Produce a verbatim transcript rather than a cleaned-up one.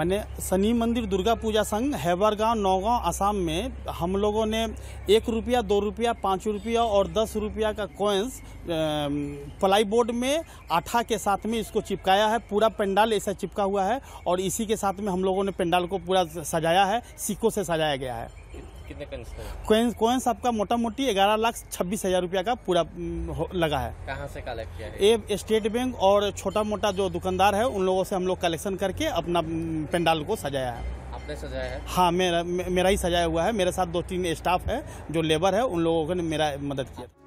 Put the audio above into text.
मैंने शनि मंदिर दुर्गा पूजा संघ हैबरगांव नौगांव असम में हम लोगों ने एक रुपया दो रुपया पाँच रुपया और दस रुपया का कॉइन्स प्लाई बोर्ड में आठा के साथ में इसको चिपकाया है। पूरा पंडाल ऐसा चिपका हुआ है और इसी के साथ में हम लोगों ने पंडाल को पूरा सजाया है, सिक्कों से सजाया गया है। कितने कॉइन्स कॉइन्स आपका मोटा मोटी ग्यारह लाख छब्बीस हजार रुपया का पूरा लगा है। कहाँ से कलेक्ट किया है? ये स्टेट बैंक और छोटा मोटा जो दुकानदार है उन लोगों से हम लोग कलेक्शन करके अपना पंडाल को सजाया है। आपने सजाया है? हाँ, मेरा मेरा ही सजाया हुआ है। मेरे साथ दो तीन स्टाफ है जो लेबर है, उन लोगों ने मेरा मदद किया।